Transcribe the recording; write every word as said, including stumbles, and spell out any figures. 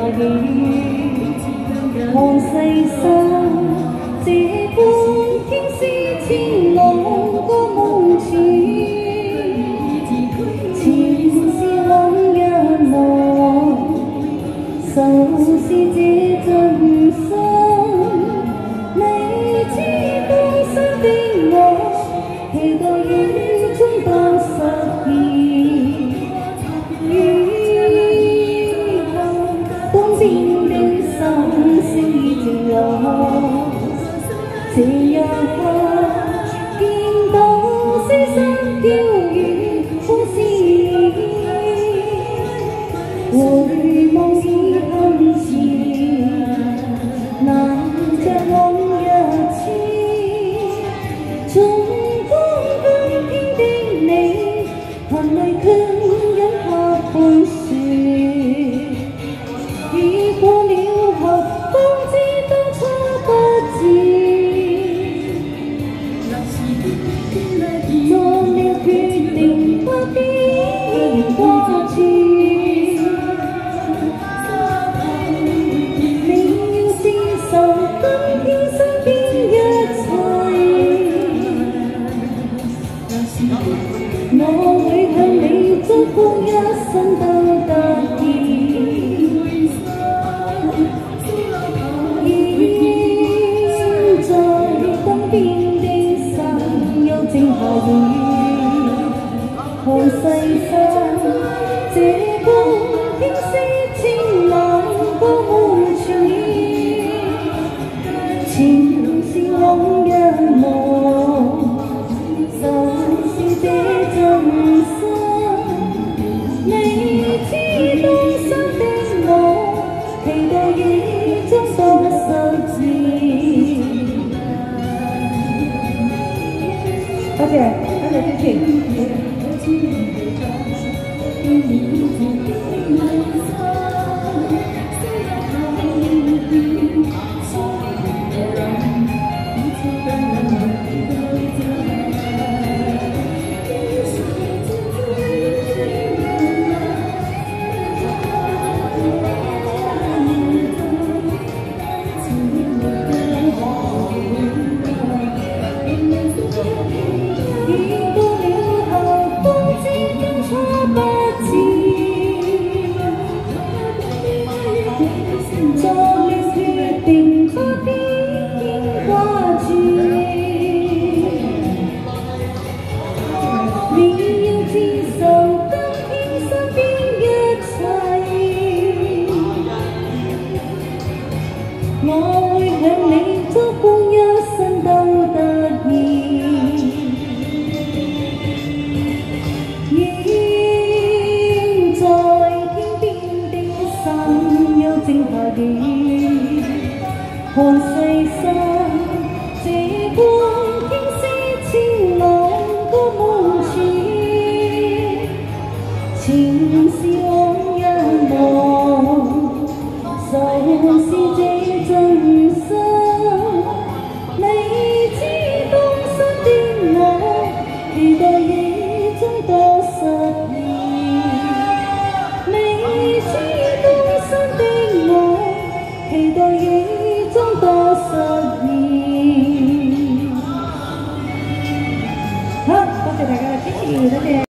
意，看世上这般天丝千浪个梦似，前事往日望，就是这真心。你知當身的我，期待雨中多實現。以後當邊的心聲已靜落，這一刻見到星星飄雨歡笑，回望已很遲，難着往日痴。縱觀今天的你，含淚卻忍下半說，已過了後方知當初不智。做了決定不必掛住，你要接受今天身邊一切，我會向你祝福一生都得意。現在東邊的山丘正下雨，看世上這般天色清冷個夢似，前事往日望，就是這真心。你知當身的我，期待雨中多實踐。多謝，多謝支持。做了決定不必牽掛住，你要接受今天身邊一切，我會向你祝福一生都得意。現在天邊的山丘正下雨，看世上這般天色清朗個夢似，前事往日望，就是這真心。你知當身的我，期待雨中多實現。你知當身的我，期待雨中多實現。好，多謝大家嘅支持，多謝。